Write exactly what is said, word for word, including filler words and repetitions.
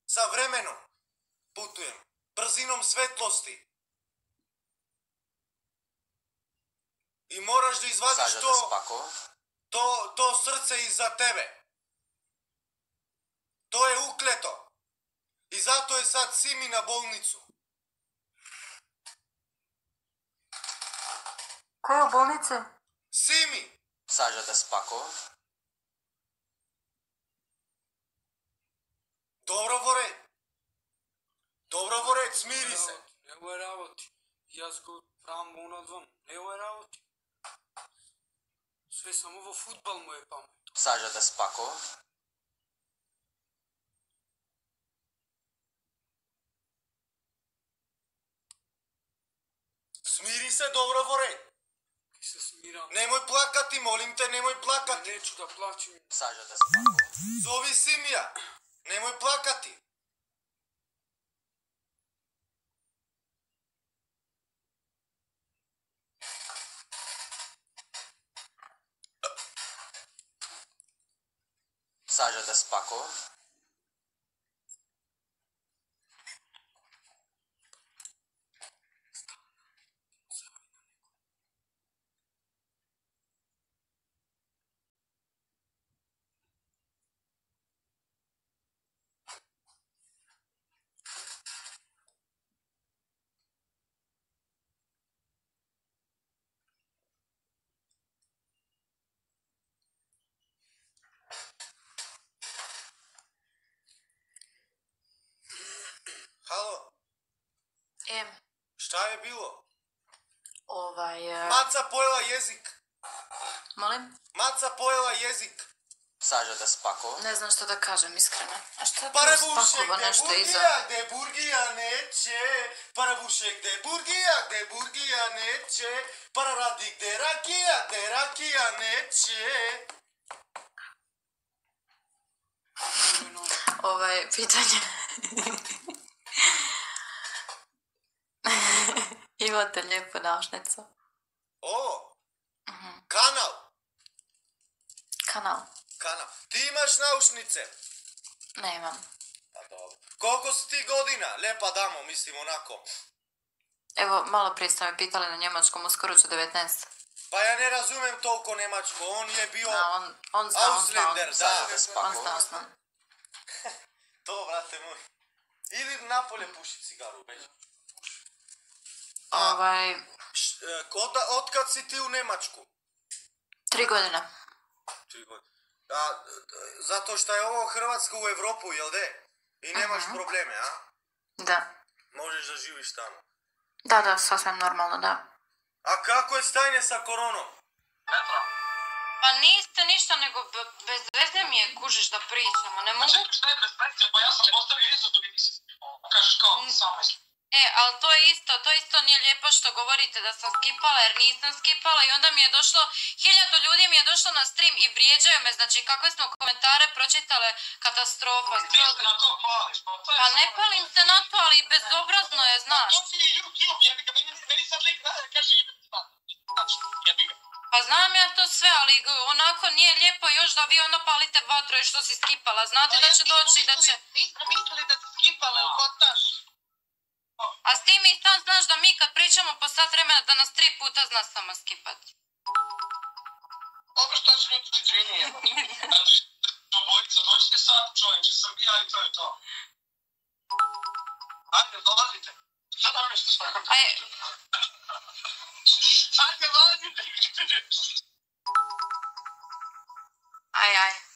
Sa vremenom putujem. Brzinom svetlosti. I moraš da izvadiš to, to, to srce iza tebe. To je ukleto. I zato je sad Simi na bolnicu. Ko je u bolnici? Simi! Sađate spako. Dobro, Voret. Dobro, Voret, smiri se. Evo je ravoti. Ja sko pravim unad vam. Evo je ravoti. Sve sam ovo futbal mu je pametno. Sađate spako. Smiri se, dobro, Voret. Ti se smiram. Nemoj plakati, molim te, nemoj plakati. Neću da plaćim. Sađate spako. Zovi Simija. Nemoj plakati. Sađate spako. Halo, E, šta je bilo? ovaj... e, Maca pojela jezik. Molim? Maca pojela jezik. Sađate spako. Ne znam što da kažem, iskreno. A šta je to Parabušek spakovo de nešto iza? burgija, de burgija neće. Parabušek de burgija, de burgija neće. Pararadik de rakija, de rakija neće. Ovaj, pitanje... Imate lijepu naušnicu. O, kanal. Kanal. Kanal. Ti imaš naušnice? Nemam. Pa dobro. Koliko si ti godina? Lepa damo, mislim, onako. Evo, malo prije ste me pitali na njemačkom, uskoro ću devetnaest. Pa ja ne razumem toliko njemačko. On je bio A, on, on zna, on zna, on Ausländer, zna, da. on zna, on zna. To, brate moj. Ili napolje puši cigaru, već. Ovaj, Š- e, Od, otkad si ti u Njemačku? tri godine. Tri godine. A, d- d- zato što je ovo Hrvatska u Evropu, jel de? I nemaš Mhm. probleme, a? Da. Možeš da živiš tamo. Da, da, sasvim normalno, da. A kako je stanje sa koronom? Pa niste ništa, nego be- bez veze mi je, kužiš, da pričamo. Ne mogu... Čekaj, šta je bez veze? Pa ja sam postavio iza da mi nisi skipala. Kažeš kao sama iz... E, ali to je isto, to isto nije lijepo što govorite da sam skipala jer nisam skipala i onda mi je došlo, hiljadu ljudi mi je došlo na stream i vrijeđaju me, znači kakve smo komentare pročitale, katastrofa. Ti se na to pališ, pa to je... Pa ne samo- palim se na to, ali bezobrazno je, znaš. To ti je YouTube, jebi ga, meni, meni sad lik da kaže jebi ga. Znači, jebi ga. Pa znam ja to sve, ali g- onako nije lijepo još da vi ono palite vatru i što si skipala. Znate da će doći, da će... Nismo mislili da si skipala, ili kotaš? A s tim i sam znaš da mi kad pričamo po sat vremena da nas tri puta zna samo skipati. Dobro, što će ljudi izvini, evo. Zato što bojica, dođite sad, čovječe, Srbija i to je to. Ajde, dolazite. Šta da nešto s vama? Aj, Ajde, dolazite. aj, aj.